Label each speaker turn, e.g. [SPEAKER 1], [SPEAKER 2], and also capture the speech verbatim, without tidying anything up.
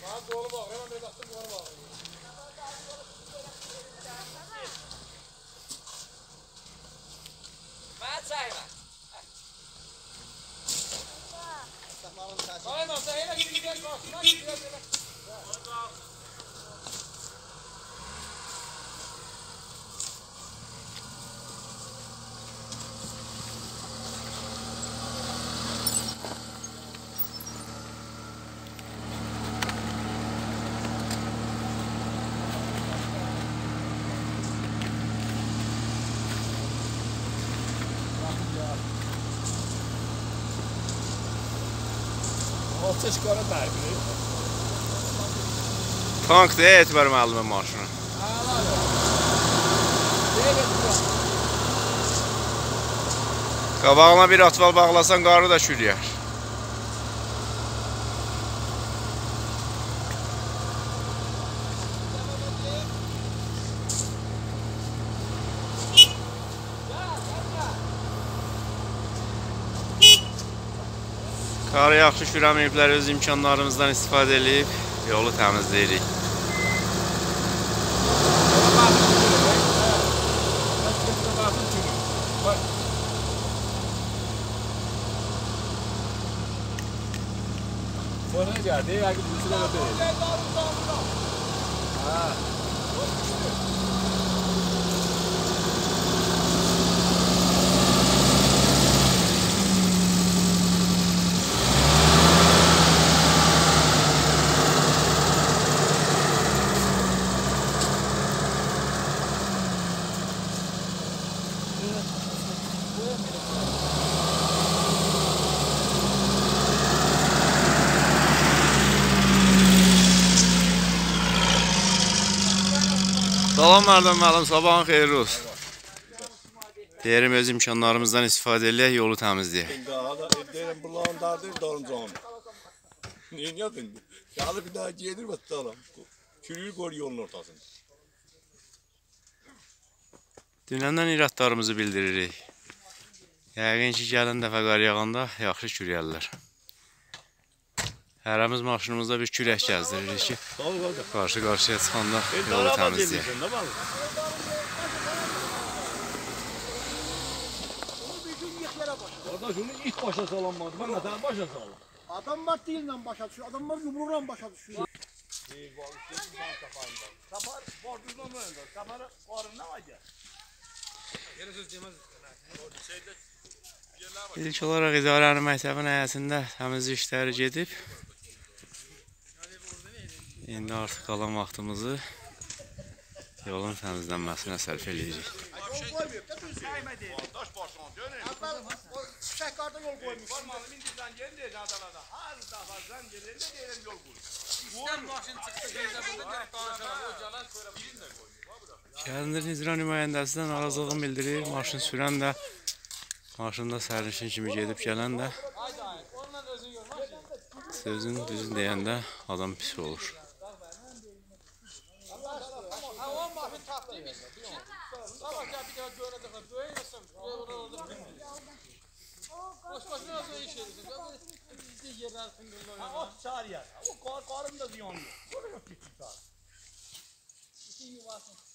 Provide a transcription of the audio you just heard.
[SPEAKER 1] Altı çıkarı dərbilir.
[SPEAKER 2] Tank deyə etibar müəllimə maşını. Qabağına bir atval bağlasan qarı da çürüyər. Qarı yaxşı şürəməyiblər, öz imkanlarımızdan istifadə edib yolu təmizləyirik.
[SPEAKER 1] Fırına geldi, yakın bir süre öpeyim. Ha.
[SPEAKER 2] Salam Mərdəm müəllim, sabahın xeyirli olsun. Deyərim öz imkanlarımızdan istifadə edək, yolu təmizləyək.
[SPEAKER 1] Deyirəm, bulandardır, darıncağım. Neyin yakın? Yağlı bir daha gelir ve tutalım. Çürüyü koy yolun ortasında.
[SPEAKER 2] Dünəndən iradlarımızı bildiririk. Yəqin ki, gələn dəfə qar yağanda yaxşı kürəyərlər. Hərəmiz maşınımızda bir kürək gəzdiririk ki, qarşı-qarşıya çıxanda yolu təmizləyək.
[SPEAKER 1] Kardeş onu ilk başa salanmadı, ben de sen başa salan.
[SPEAKER 3] Adam var değille başa düşüyor, adamlar yumruğuyla başa düşüyor.
[SPEAKER 1] Kapar, borduzdan mı öndür? Kaparı korunma var ya.
[SPEAKER 2] İlk olaraq idarənin məktəbin həyətində təmizlik işləri gedib. İndi artıq qalan vaxtımızı yolun təmizlənməsinə sərf edirik.
[SPEAKER 3] Şəhkarda yol koymuş.
[SPEAKER 2] Gəlindirin icra nümayəndəsi də narazılığını bildirir. Maşın sürən də, maşında sərnişin kimi gedib gələn də sözün düzün deyəndə adam pis olur.
[SPEAKER 3] O çağır ya. O karın da ziyanlı. Oraya gittik daha. İki yuvasın.